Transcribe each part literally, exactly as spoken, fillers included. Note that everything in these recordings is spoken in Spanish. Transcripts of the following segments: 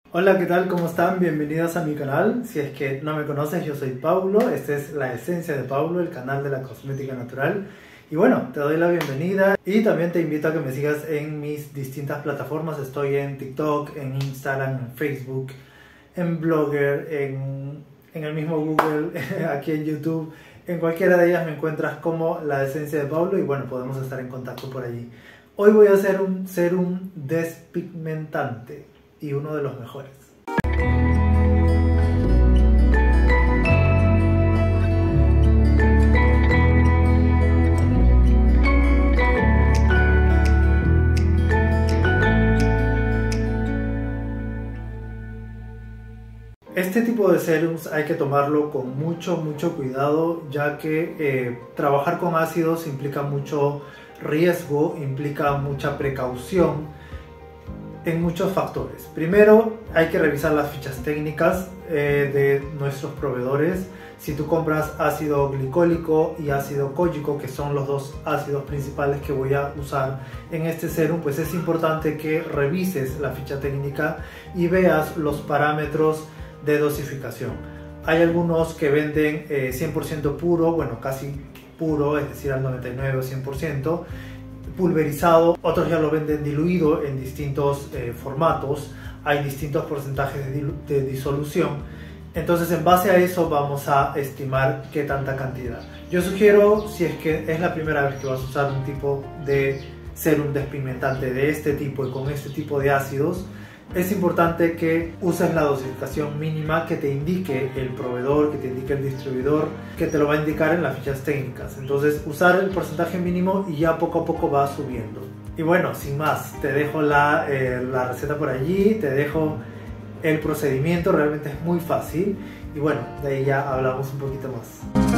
Hola, ¿qué tal? ¿Cómo están? Bienvenidos a mi canal. Si es que no me conoces, yo soy Paulo. Esta es La Esencia de Paulo, el canal de la cosmética natural. Y bueno, te doy la bienvenida y también te invito a que me sigas en mis distintas plataformas. Estoy en TikTok, en Instagram, en Facebook, en Blogger, en, en el mismo Google, aquí en YouTube. En cualquiera de ellas me encuentras como La Esencia de Paulo y bueno, podemos estar en contacto por allí. Hoy voy a hacer un serum despigmentante y uno de los mejores. Este tipo de serums hay que tomarlo con mucho, mucho cuidado, ya que eh, trabajar con ácidos implica mucho riesgo, implica mucha precaución en muchos factores. Primero, hay que revisar las fichas técnicas eh, de nuestros proveedores. Si tú compras ácido glicólico y ácido kógico, que son los dos ácidos principales que voy a usar en este serum, pues es importante que revises la ficha técnica y veas los parámetros de dosificación. Hay algunos que venden eh, cien por ciento puro, bueno, casi puro, es decir, al noventa y nueve o cien por ciento, pulverizado, otros ya lo venden diluido en distintos eh, formatos, hay distintos porcentajes de, de disolución, entonces en base a eso vamos a estimar qué tanta cantidad. Yo sugiero, si es que es la primera vez que vas a usar un tipo de serum despigmentante de este tipo y con este tipo de ácidos, es importante que uses la dosificación mínima que te indique el proveedor, que te indique el distribuidor, que te lo va a indicar en las fichas técnicas. Entonces, usar el porcentaje mínimo y ya poco a poco va subiendo. Y bueno, sin más, te dejo la, eh, la receta por allí, te dejo el procedimiento, realmente es muy fácil. Y bueno, de ahí ya hablamos un poquito más.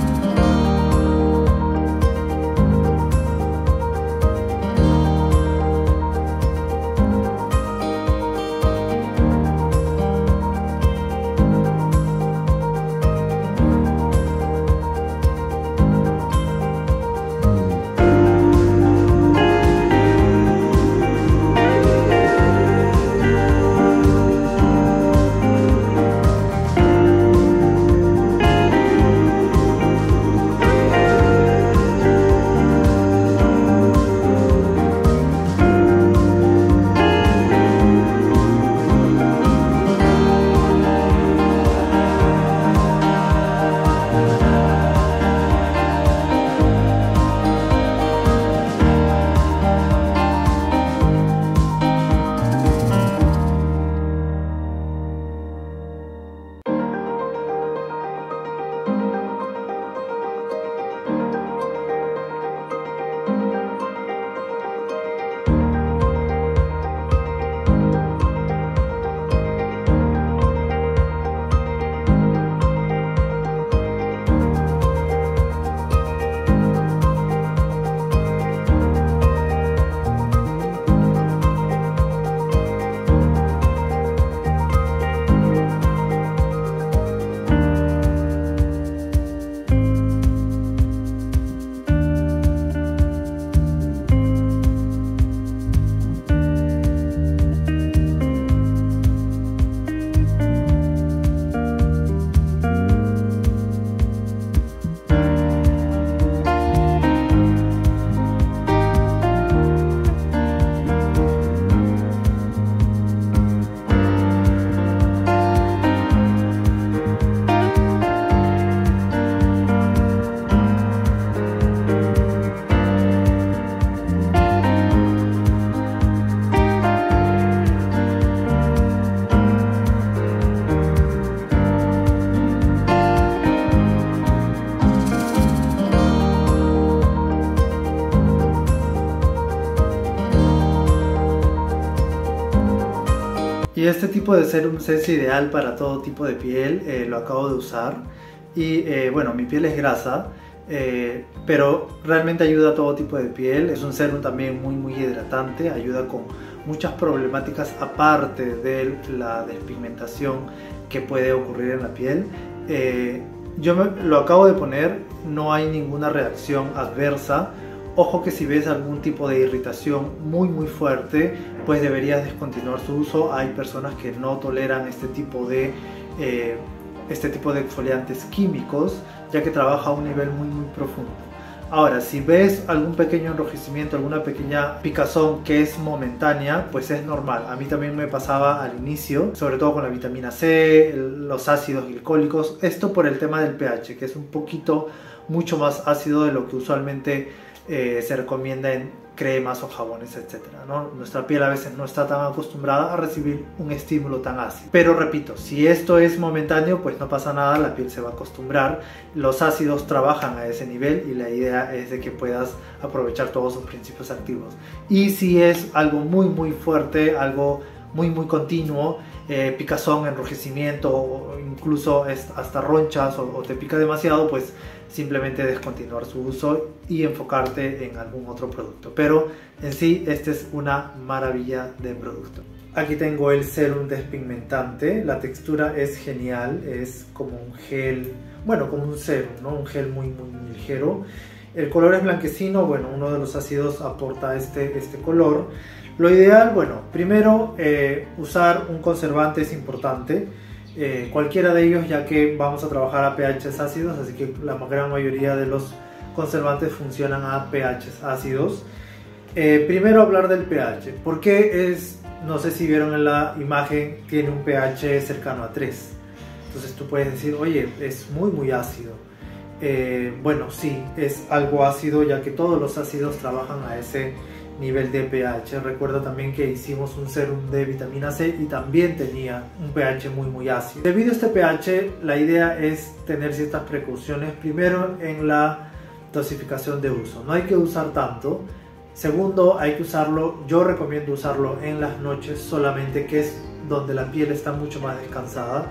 Y este tipo de serum es ideal para todo tipo de piel, eh, lo acabo de usar y eh, bueno, mi piel es grasa, eh, pero realmente ayuda a todo tipo de piel. Es un serum también muy muy hidratante, ayuda con muchas problemáticas aparte de la despigmentación que puede ocurrir en la piel. Eh, yo me, lo acabo de poner, no hay ninguna reacción adversa Ojo que si ves algún tipo de irritación muy muy fuerte, pues deberías descontinuar su uso. Hay personas que no toleran este tipo de, eh, este tipo de exfoliantes químicos, ya que trabaja a un nivel muy muy profundo. Ahora, si ves algún pequeño enrojecimiento, alguna pequeña picazón que es momentánea, pues es normal. A mí también me pasaba al inicio, sobre todo con la vitamina C, los ácidos glicólicos. Esto por el tema del pH, que es un poquito mucho más ácido de lo que usualmente Eh, se recomienda en cremas o jabones, etcétera, ¿no? Nuestra piel a veces no está tan acostumbrada a recibir un estímulo tan ácido. Pero repito, si esto es momentáneo, pues no pasa nada, la piel se va a acostumbrar. Los ácidos trabajan a ese nivel y la idea es de que puedas aprovechar todos sus principios activos. Y si es algo muy muy fuerte, algo muy muy continuo, eh, picazón, enrojecimiento o incluso hasta ronchas o, o te pica demasiado, pues simplemente descontinuar su uso y enfocarte en algún otro producto. Pero en sí, este es una maravilla de producto. Aquí tengo el serum despigmentante. La textura es genial, es como un gel, bueno, como un serum, ¿no? Un gel muy, muy, muy ligero. El color es blanquecino, bueno, uno de los ácidos aporta este, este color. Lo ideal, bueno, primero eh, usar un conservante es importante. Eh, cualquiera de ellos, ya que vamos a trabajar a pHs ácidos, así que la gran mayoría de los conservantes funcionan a pHs ácidos. Eh, primero hablar del pH, porque es, no sé si vieron en la imagen, tiene un pH cercano a tres. Entonces tú puedes decir, oye, es muy muy ácido. Eh, bueno, sí, es algo ácido, ya que todos los ácidos trabajan a ese nivel de pH. Recuerda también que hicimos un serum de vitamina C y también tenía un pH muy muy ácido. Debido a este pH, la idea es tener ciertas precauciones. Primero, en la dosificación de uso, no hay que usar tanto. Segundo, hay que usarlo, yo recomiendo usarlo en las noches solamente, que es donde la piel está mucho más descansada.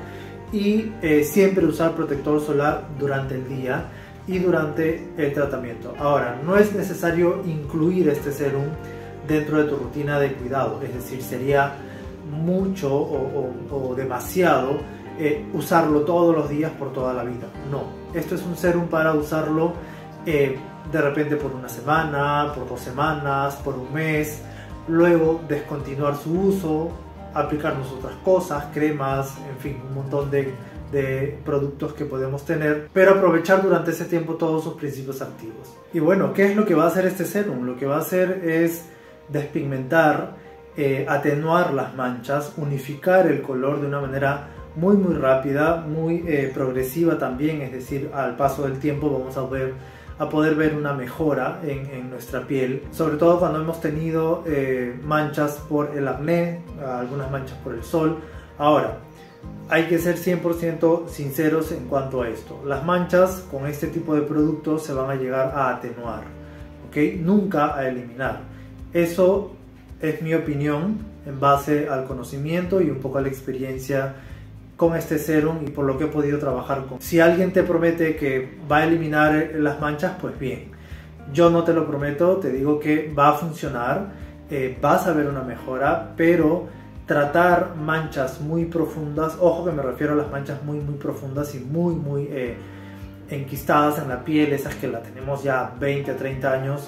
Y eh, siempre usar protector solar durante el día y durante el tratamiento. Ahora, no es necesario incluir este serum dentro de tu rutina de cuidado, es decir, sería mucho o, o, o demasiado eh, usarlo todos los días por toda la vida. No, esto es un serum para usarlo eh, de repente por una semana, por dos semanas, por un mes, luego descontinuar su uso, aplicarnos otras cosas, cremas, en fin, un montón de de productos que podemos tener, pero aprovechar durante ese tiempo todos sus principios activos. Y bueno, ¿qué es lo que va a hacer este serum? Lo que va a hacer es despigmentar, eh, atenuar las manchas, unificar el color de una manera muy muy rápida, muy eh, progresiva también, es decir, al paso del tiempo vamos a ver a poder ver una mejora en, en nuestra piel, sobre todo cuando hemos tenido eh, manchas por el acné, algunas manchas por el sol. Ahora, hay que ser cien por ciento sinceros en cuanto a esto. Las manchas con este tipo de productos se van a llegar a atenuar, ¿ok? Nunca a eliminar. Eso es mi opinión en base al conocimiento y un poco a la experiencia con este serum y por lo que he podido trabajar con. Si alguien te promete que va a eliminar las manchas, pues bien. Yo no te lo prometo, te digo que va a funcionar, eh, vas a ver una mejora, pero tratar manchas muy profundas, ojo que me refiero a las manchas muy muy profundas y muy muy eh, enquistadas en la piel, esas que la tenemos ya veinte a treinta años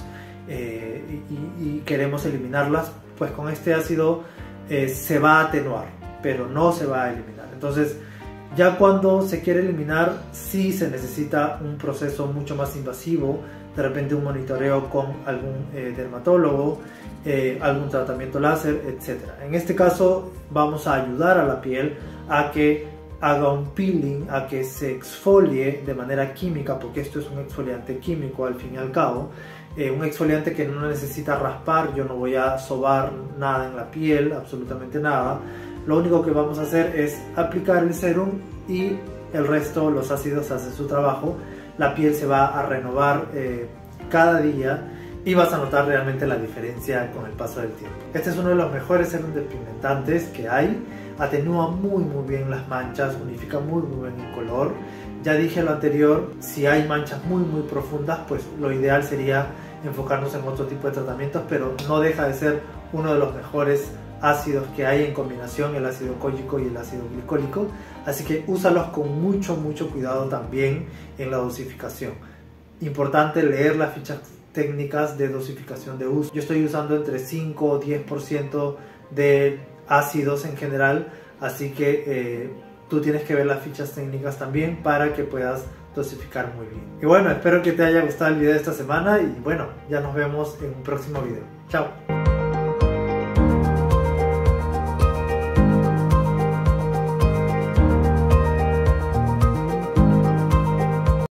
eh, y, y queremos eliminarlas, pues con este ácido eh, se va a atenuar, pero no se va a eliminar. Entonces ya cuando se quiere eliminar sí se necesita un proceso mucho más invasivo, de repente un monitoreo con algún eh, dermatólogo, eh, algún tratamiento láser, etcétera. En este caso vamos a ayudar a la piel a que haga un peeling, a que se exfolie de manera química, porque esto es un exfoliante químico al fin y al cabo, eh, un exfoliante que no necesita raspar. Yo no voy a sobar nada en la piel, absolutamente nada. Lo único que vamos a hacer es aplicar el serum y el resto, los ácidos, hacen su trabajo. La piel se va a renovar eh, cada día y vas a notar realmente la diferencia con el paso del tiempo. Este es uno de los mejores serums despigmentantes que hay. Atenúa muy muy bien las manchas, unifica muy muy bien el color. Ya dije lo anterior, si hay manchas muy muy profundas, pues lo ideal sería enfocarnos en otro tipo de tratamientos, pero no deja de ser uno de los mejores ácidos que hay en combinación, el ácido cólico y el ácido glicólico, así que úsalos con mucho mucho cuidado también en la dosificación. Importante leer las fichas técnicas de dosificación de uso. Yo estoy usando entre cinco o diez por ciento de ácidos en general, así que eh, tú tienes que ver las fichas técnicas también para que puedas dosificar muy bien. Y bueno, espero que te haya gustado el video de esta semana y bueno, ya nos vemos en un próximo video. Chao.